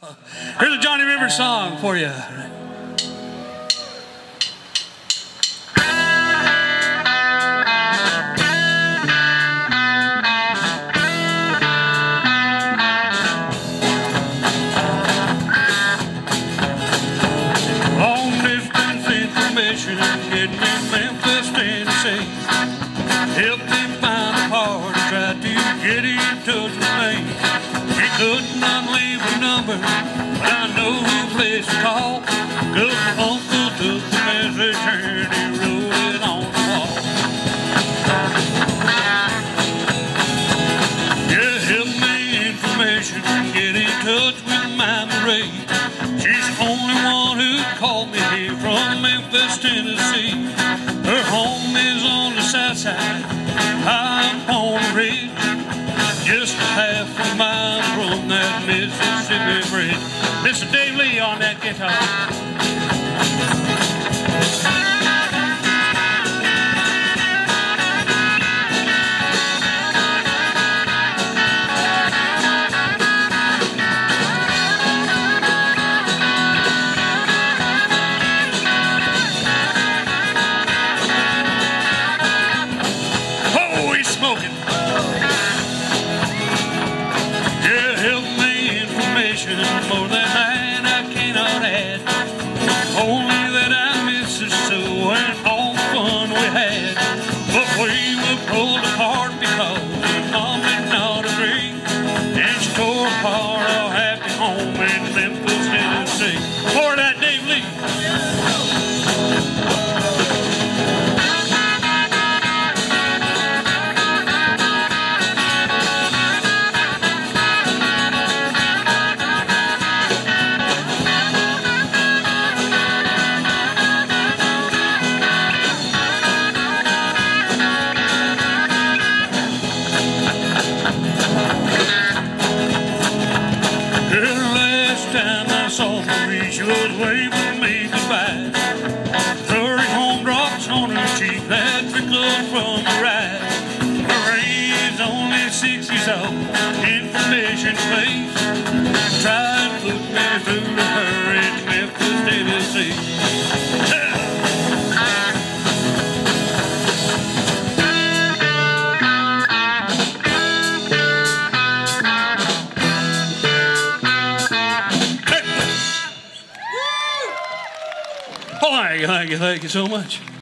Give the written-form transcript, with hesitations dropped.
Here's a Johnny River song for you. Long distance information getting in Memphis, Tennessee. Helped me find a part and tried to get in touch with me. She could not leave a number, but I know who place to call. Cause my uncle took the message and he wrote it on the wall. Yeah, help me information, get in touch with Mama Ray. She's the only one who called me here from Memphis, Tennessee. Her home is on the south side, I'm on the ridge, just a half a mile from that Mississippi bridge. Mr. Dave Lee on that guitar. Smoking. Yeah, help me information more than I cannot add. Only that I miss her so and all the fun we had. But we were pulled apart because her mom did not agree, and she tore apart our happy home in Memphis, Tennessee. For that Dave Lee. Time I saw Marie, she was waving me goodbye. 30 home drops on her cheek that trickled from the ride. Marie's only 6 years old, information space. Tried to put me through to her in Memphis, Tennessee. Thank you so much.